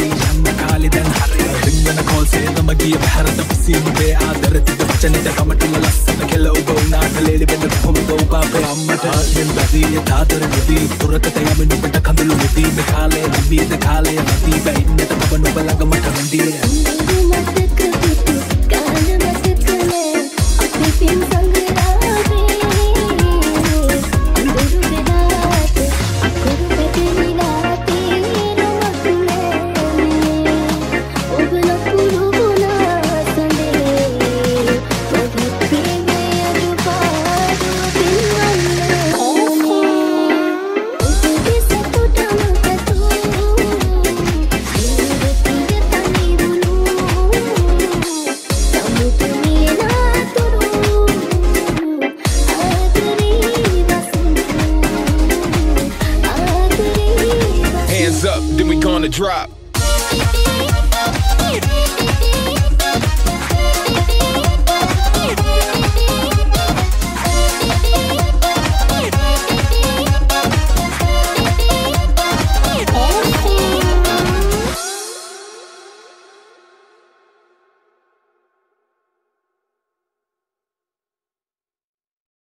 යන්න කාලේ දැන් හරිය රිංගන කෝල් සේදම ගිය බහැරට පිසිමුදේ ආදරතික වචනෙට කමටුල ලස්සන කෙල ඔබ උනාට ලේලි බෙන්න කොහොමද ඔබ අපේ අම්මට ආයෙන් බැදී තාතර නෙදී තුරකට යමින් ඔබට කඳුළු නෙදී මේ කාලේ නිවිද කාලේ නැති බැින්නට ඔබ නුඹ ළඟ මට රැඳී Hands up, then we gonna drop.